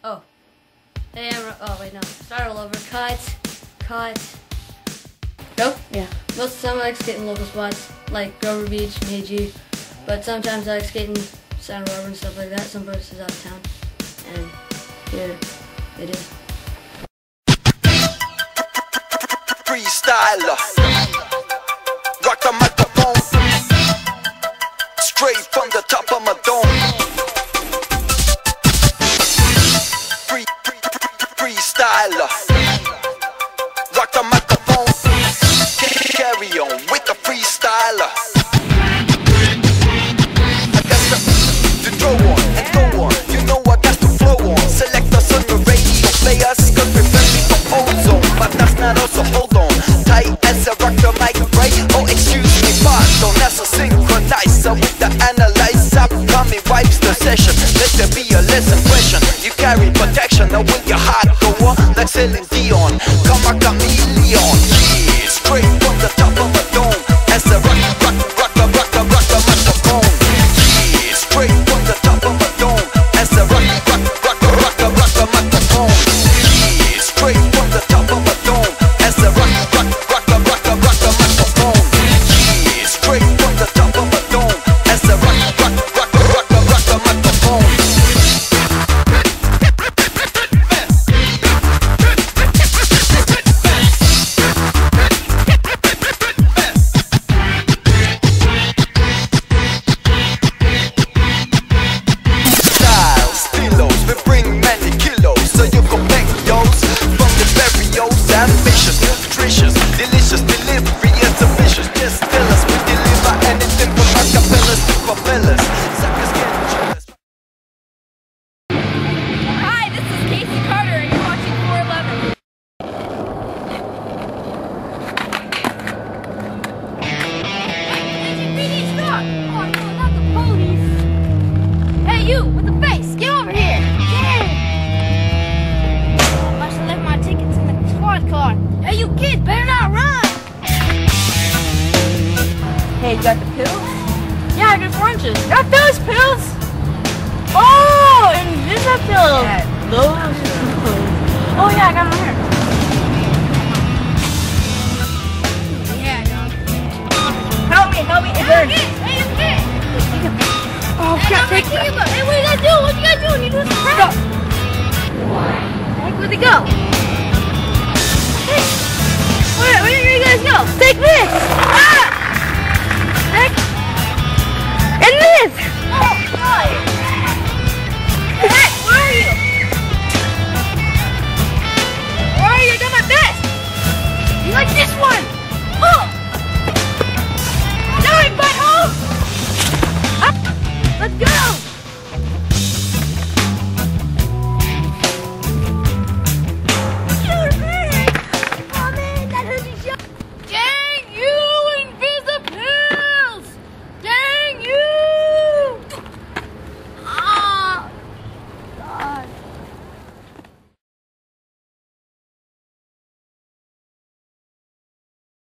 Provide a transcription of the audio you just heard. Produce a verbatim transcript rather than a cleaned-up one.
Oh. Hey, I'm, oh wait, no. Start all over. Cut. Cut. Nope. Yeah. Most of the time I like skating local spots, like Grover Beach, Meiji. But sometimes I like skating Santa Barbara and stuff like that. Some places out of town. And here it is. Freestyler. Rock the microphone. Straight from the top of my dome. Free, free, free, freestyler. Rock the microphone. Carry on with the freestyler. I got to, to throw on and go on. You know I got to flow on. Select us on the radio players, cause we're friendly for ozone. But that's not also, hold on. Tight as I rock the mic, right? Oh, excuse me, pardon. That's a synchronizer with the analyzer. Coming wipes the session. Let there be a lesson question. You carry protection, now when your heart go on, like Celine Dion. Come a chameleon. Yeah, straight from the top of a dome. As I rock, rock, rock, rock, rock, rock, rock the microphone. Yeah, straight from the top of a dome. As I rock, rock, rock, rock, rock, rock the microphone. Yeah, straight from the top of a dome. As I rock, rock, rock, rock, rock, rock the microphone. Yeah, straight from the top of a dome. As I rock, rock, rock, rock, rock, rock the microphone. Styles, stilos, we bring many kilos, so you can bang those from the barrios. Ambitious, nutritious, delicious delivery is ambitious. Just tell us we deliver anything from acapellas to propellers. Suckers get jealous. Hi, this is Casey Carter, and you're watching four eleven. N G P D, stop! Oh, no, not the police. Hey, you, with the face, get over here! Yeah! I must have left my tickets in the squad car. Hey, you kids, better not run! Hey, you got the pills? Yeah, I got oranges. Got those pills?